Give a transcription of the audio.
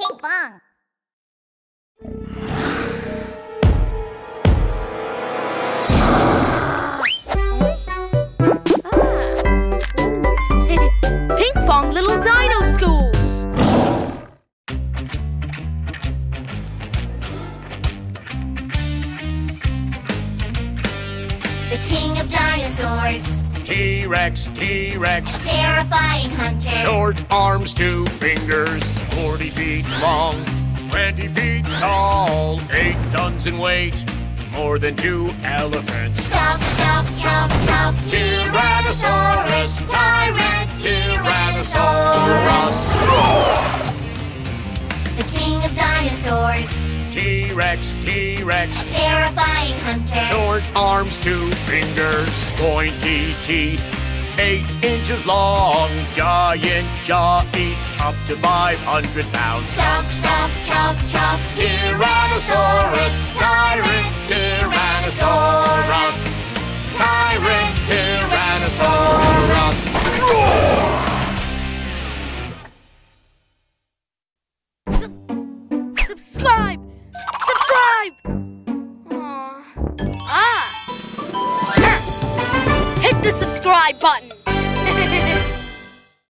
Pinkfong. Pinkfong Little Dino School. The King of Dinosaurs. T-Rex, T-Rex. Terrifying hunter. Short arms, 2 fingers, 40 feet long, 20 feet tall, 8 tons in weight, more than 2 elephants. Stomp, stomp, chomp, chomp. Tyrannosaurus, Tyrant Tyrannosaurus. The King of Dinosaurs. T-Rex, T-Rex. Terrifying hunter. Short arms, 2 fingers, pointy teeth, 8 inches long, giant jaw, eats up to 500 pounds. Stomp, stomp, chomp, chomp. Tyrannosaurus, Tyrant Tyrannosaurus. Tyrant Tyrannosaurus. Subscribe! Subscribe! Hit the subscribe button!